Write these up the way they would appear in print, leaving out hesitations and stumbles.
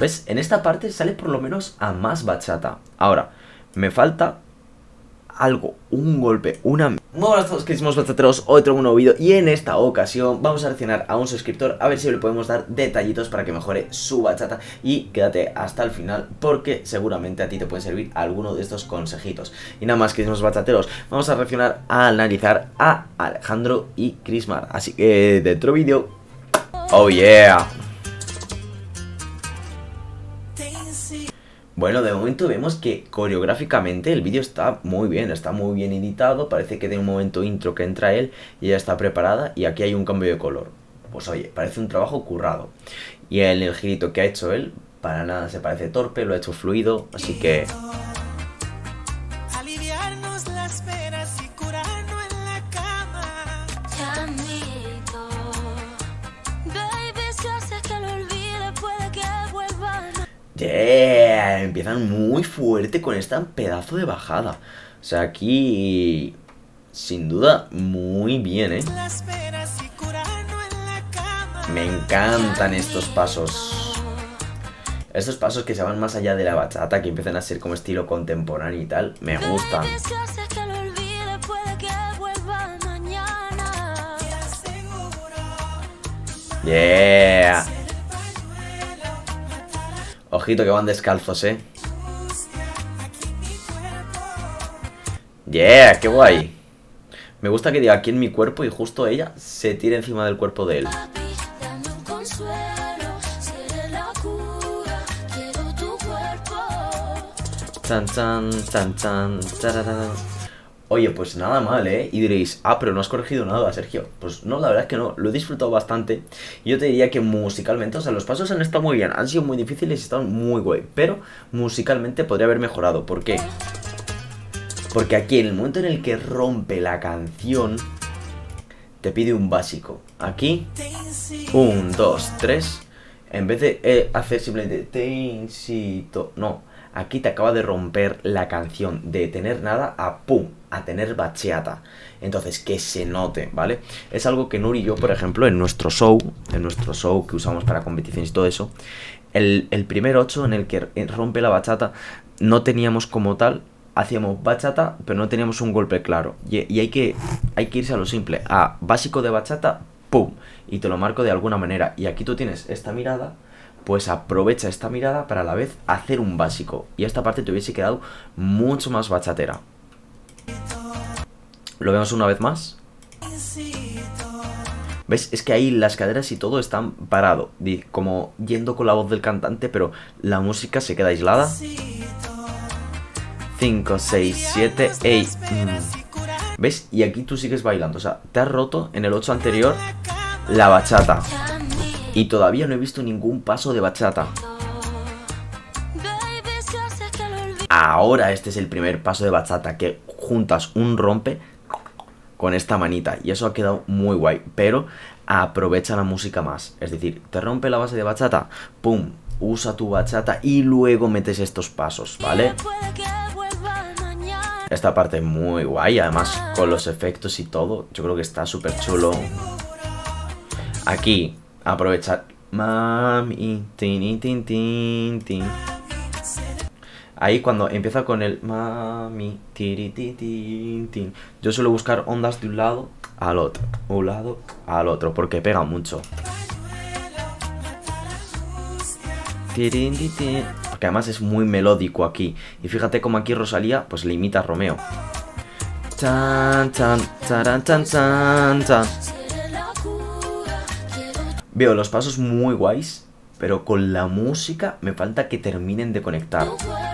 ¿Ves? En esta parte sale por lo menos a más bachata. Ahora, me falta algo, un golpe, una... Muy buenas a todos, queridos bachateros, hoy traigo un nuevo vídeo y en esta ocasión vamos a reaccionar a un suscriptor a ver si le podemos dar detallitos para que mejore su bachata. Y quédate hasta el final porque seguramente a ti te puede servir alguno de estos consejitos. Y nada más, queridos bachateros, vamos a reaccionar a analizar a Alejandro y Crismar. Así que dentro vídeo. Oh yeah. Bueno, de momento vemos que coreográficamente el vídeo está muy bien editado, parece que de un momento intro que entra él y ya está preparada y aquí hay un cambio de color. Pues oye, parece un trabajo currado. Y el girito que ha hecho él, para nada se parece torpe, lo ha hecho fluido, así que... aliviarnos las penas y curarnos en la cama. Yeah, empiezan muy fuerte con esta pedazo de bajada. O sea, aquí sin duda muy bien, ¿eh? Me encantan estos pasos. Estos pasos que se van más allá de la bachata, que empiezan a ser como estilo contemporáneo y tal, me gustan. Yeah. Ojito que van descalzos, Yeah, qué guay. Me gusta que diga aquí en mi cuerpo y justo ella se tire encima del cuerpo de él. Chan, chan, chan, chan, tararán. Oye, pues nada mal, Y diréis, pero no has corregido nada, Sergio. Pues no, la verdad es que no, lo he disfrutado bastante. Y yo te diría que musicalmente, o sea, los pasos han estado muy bien, han sido muy difíciles y están muy guay. Pero musicalmente podría haber mejorado. ¿Por qué? Porque aquí, en el momento en el que rompe la canción, te pide un básico. Aquí, 1, 2, 3. En vez de hacer simplemente te incito, no. Aquí te acaba de romper la canción de tener nada a pum, a tener bachata. Entonces, que se note, ¿vale? Es algo que Nuri y yo, por ejemplo, en nuestro show que usamos para competiciones y todo eso, el primer 8 en el que rompe la bachata, no teníamos como tal, hacíamos bachata, pero no teníamos un golpe claro. Y hay que irse a lo simple, a básico de bachata, pum, y te lo marco de alguna manera. Y aquí tú tienes esta mirada, pues aprovecha esta mirada para a la vez hacer un básico. Y esta parte te hubiese quedado mucho más bachatera. ¿Lo vemos una vez más? ¿Ves? Es que ahí las caderas y todo están parado, como yendo con la voz del cantante, pero la música se queda aislada. 5, 6, 7, 8. ¿Ves? Y aquí tú sigues bailando. O sea, te has roto en el 8 anterior la bachata. Y todavía no he visto ningún paso de bachata. Ahora este es el primer paso de bachata, que juntas un rompe con esta manita. Y eso ha quedado muy guay. Pero aprovecha la música más. Es decir, te rompe la base de bachata, pum, usa tu bachata y luego metes estos pasos, ¿vale? Esta parte muy guay, además con los efectos y todo. Yo creo que está súper chulo. Aquí aprovechar. Mami, tin, tin, tin, tin. Ahí cuando empieza con el mami, tiri, tin, tin. Yo suelo buscar ondas de un lado al otro, un lado al otro, porque pega mucho. Porque además es muy melódico aquí. Y fíjate como aquí Rosalía pues le imita a Romeo. Chan, chan, charan, chan, chan, chan. Veo los pasos muy guays, pero con la música me falta que terminen de conectar.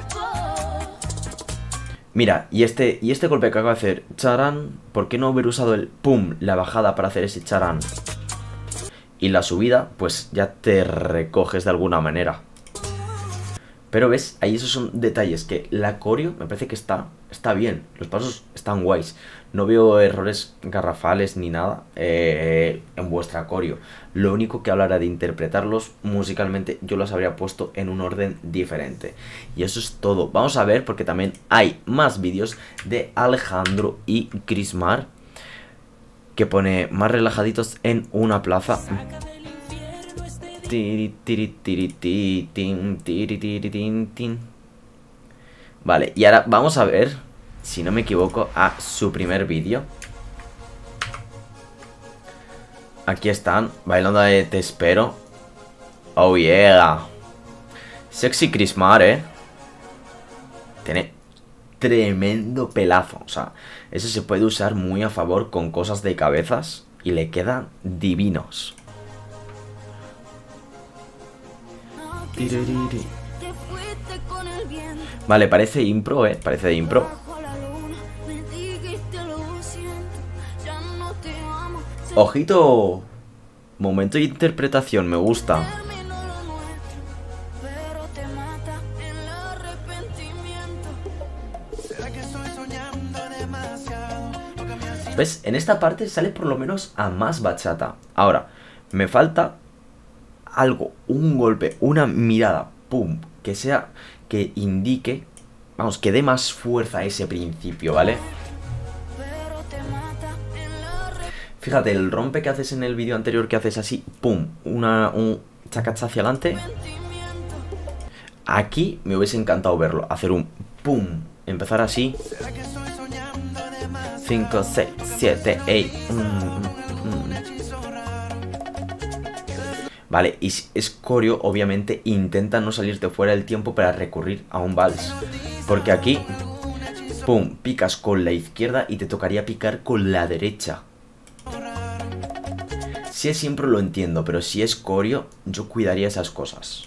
Mira, y este golpe que acabo de hacer, charán, ¿por qué no haber usado el pum, la bajada para hacer ese charán? Y la subida, pues ya te recoges de alguna manera. Pero ves, ahí esos son detalles que la coreo me parece que está bien. Los pasos están guays. No veo errores garrafales ni nada en vuestra coreo. Lo único que hablará de interpretarlos musicalmente, yo los habría puesto en un orden diferente. Y eso es todo. Vamos a ver, porque también hay más vídeos de Alejandro y Crismar, que pone más relajaditos en una plaza. Tiri, tiri, tiri, ti, tin, tiri, tiri, tin, tin. Vale, y ahora vamos a ver, si no me equivoco, a su primer vídeo. Aquí están, bailando de Te Espero. Oh yeah. Sexy Chris Mar, Tiene tremendo pelazo. O sea, eso se puede usar muy a favor con cosas de cabezas y le quedan divinos. Vale, parece impro, parece de impro. Ojito. Momento de interpretación, me gusta. ¿Ves? En esta parte sale por lo menos a más bachata. Ahora, me falta algo, un golpe, una mirada, pum, que sea, que indique, vamos, que dé más fuerza a ese principio, ¿vale? Fíjate, el rompe que haces en el vídeo anterior, que haces así, pum, un chacacha hacia adelante. Aquí me hubiese encantado verlo, hacer un pum, empezar así. 5, 6, 7, 8. Vale, y si es coreo, obviamente intenta no salirte fuera del tiempo para recurrir a un vals. Porque aquí, pum, picas con la izquierda y te tocaría picar con la derecha. Si es siempre lo entiendo, pero si es coreo, yo cuidaría esas cosas.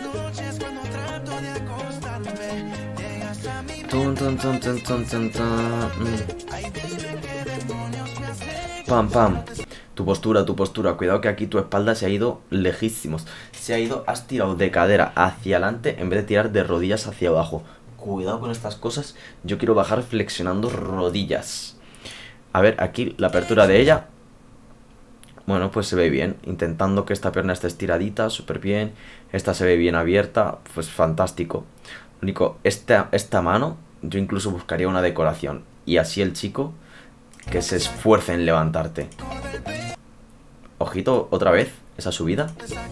Pam, pam. Tu postura. Cuidado que aquí tu espalda se ha ido lejísimos. Has tirado de cadera hacia adelante en vez de tirar de rodillas hacia abajo. Cuidado con estas cosas. Yo quiero bajar flexionando rodillas. A ver, aquí la apertura de ella. Bueno, pues se ve bien. Intentando que esta pierna esté estiradita, súper bien. Esta se ve bien abierta, pues fantástico. Lo único, esta mano, yo incluso buscaría una decoración. Y así el chico, que se esfuerce en levantarte. Ojito, otra vez, esa subida.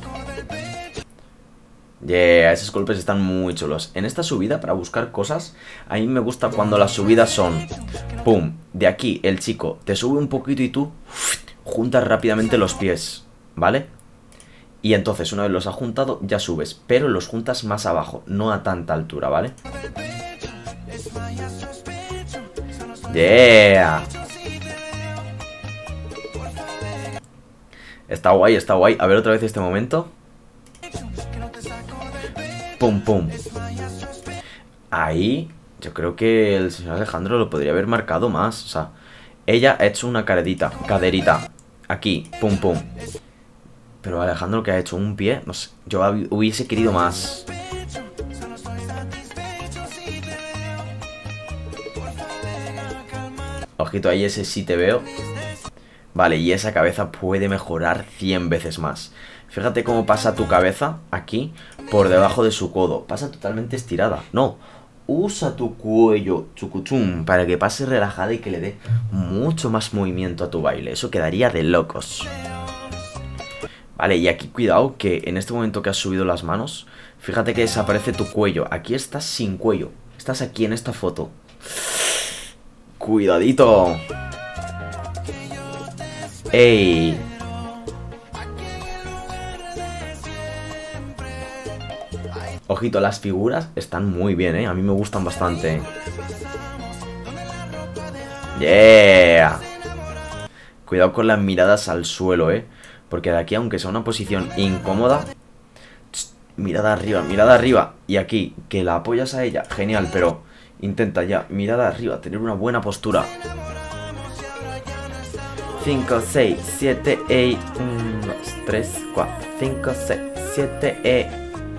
Yeah, esos golpes están muy chulos. En esta subida, para buscar cosas, a mí me gusta cuando las subidas son pum, de aquí el chico te sube un poquito y tú juntas rápidamente los pies, ¿vale? Y entonces una vez los has juntado ya subes, pero los juntas más abajo, no a tanta altura, ¿vale? Yeah. Está guay, está guay. A ver otra vez este momento. Pum, pum. Ahí yo creo que el señor Alejandro lo podría haber marcado más. O sea, ella ha hecho una caderita. Aquí, pum, pum. Pero Alejandro, que ha hecho un pie, no sé, yo hubiese querido más. Ojito ahí, ese sí te veo. Vale, y esa cabeza puede mejorar 100 veces más. Fíjate cómo pasa tu cabeza aquí por debajo de su codo. Pasa totalmente estirada. No, usa tu cuello, chucuchum, para que pase relajada y que le dé mucho más movimiento a tu baile. Eso quedaría de locos. Vale, y aquí cuidado que en este momento que has subido las manos, fíjate que desaparece tu cuello. Aquí estás sin cuello. Estás aquí en esta foto. Cuidadito. ¡Ey! Ojito, las figuras están muy bien, A mí me gustan bastante. ¡Yeah! Cuidado con las miradas al suelo, Porque de aquí, aunque sea una posición incómoda, mirada arriba. Y aquí, que la apoyas a ella, genial, pero intenta ya, mirada arriba, tener una buena postura. 5, 6, 7, 8, 1, 2, 3, 4, 5, 6, 7,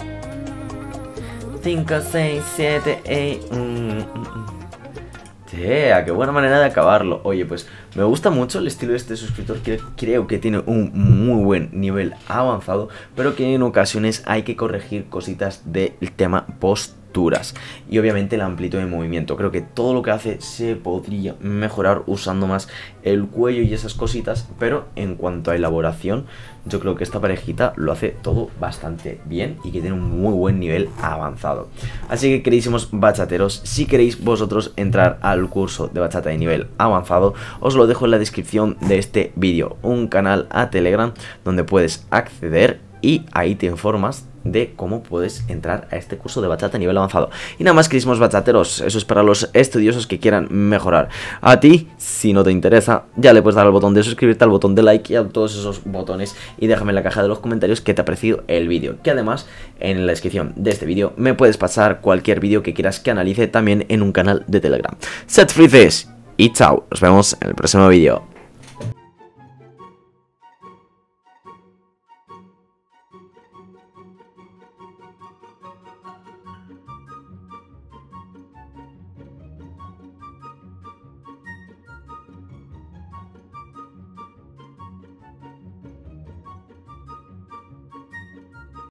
5, 6, 7, 8. Yeah, qué buena manera de acabarlo. Oye, pues me gusta mucho el estilo de este suscriptor. Creo que tiene un muy buen nivel avanzado, pero que en ocasiones hay que corregir cositas del tema postura. posturas y obviamente la amplitud de movimiento. Creo que todo lo que hace se podría mejorar usando más el cuello y esas cositas, pero en cuanto a elaboración yo creo que esta parejita lo hace todo bastante bien y que tiene un muy buen nivel avanzado. Así que, queridísimos bachateros, si queréis vosotros entrar al curso de bachata de nivel avanzado, os lo dejo en la descripción de este vídeo, un canal a Telegram donde puedes acceder y ahí te informas de cómo puedes entrar a este curso de bachata a nivel avanzado. Y nada más, queridísimos bachateros, eso es para los estudiosos que quieran mejorar. A ti, si no te interesa, ya le puedes dar al botón de suscribirte, al botón de like y a todos esos botones, y déjame en la caja de los comentarios qué te ha parecido el vídeo, que además en la descripción de este vídeo me puedes pasar cualquier vídeo que quieras que analice también en un canal de Telegram. Sed felices y chao, nos vemos en el próximo vídeo.